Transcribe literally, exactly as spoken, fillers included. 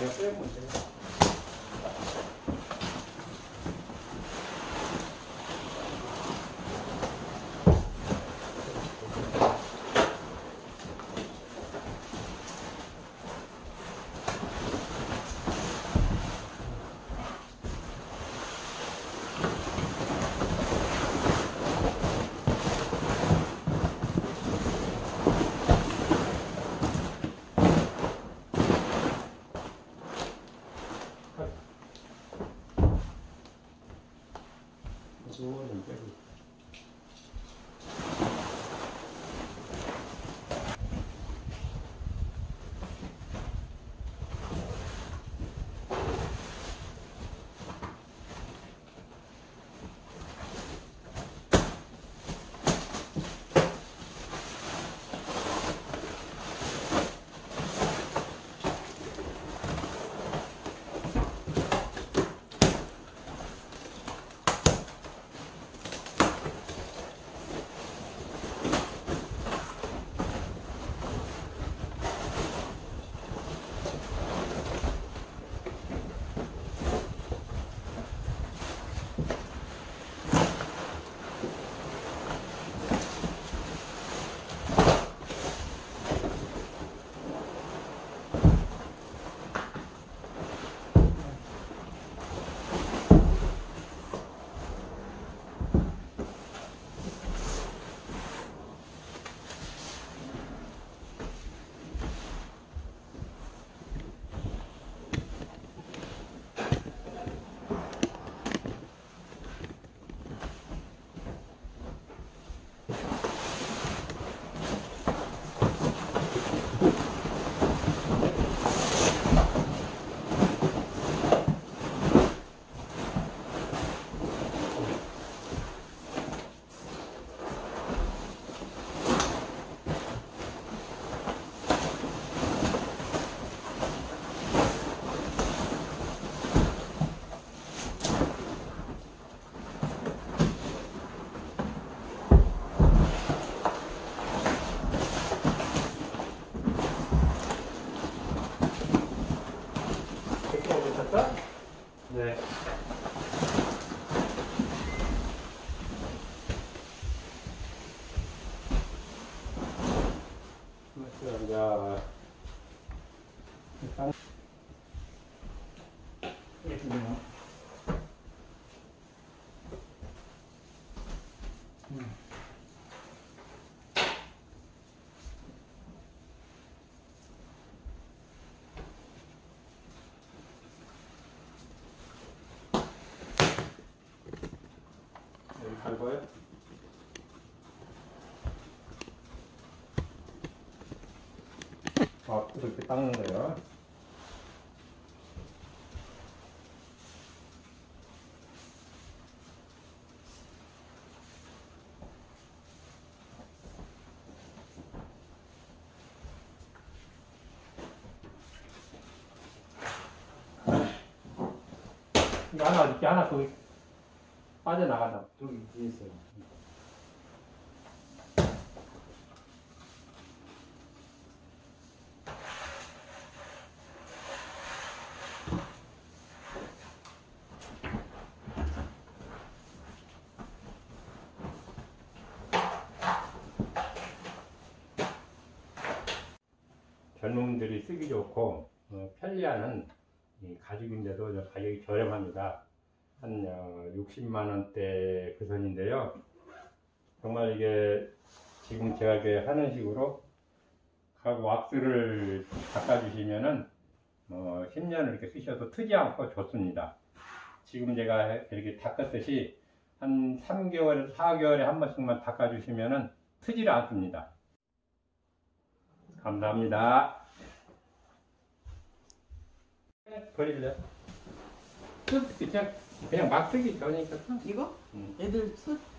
그냥 빼면 돼요. 좀 빼고. 네. 자, 일단 예쁘네요. 음. 여기 갈고요. 아, 이렇게 닦는 거예요. 이거 하나 이렇게 하나 더 빠져나간다. 저기 뒤에 있어요. 젊은이들이 쓰기 좋고 어, 편리한 이 가죽인데도 가격이 저렴합니다. 한 어, 육십만 원대 그 선인데요. 정말 이게 지금 제가 이렇게 하는 식으로 가구 왁스를 닦아주시면은 어, 십 년을 이렇게 쓰셔도 트지 않고 좋습니다. 지금 제가 이렇게 닦았듯이 한 삼 개월, 사 개월에 한 번씩만 닦아주시면은 트지를 않습니다. 감사합니다. 버릴래? 그냥, 그냥 막 쓰기 좋으니까. 이거? 응. 애들 서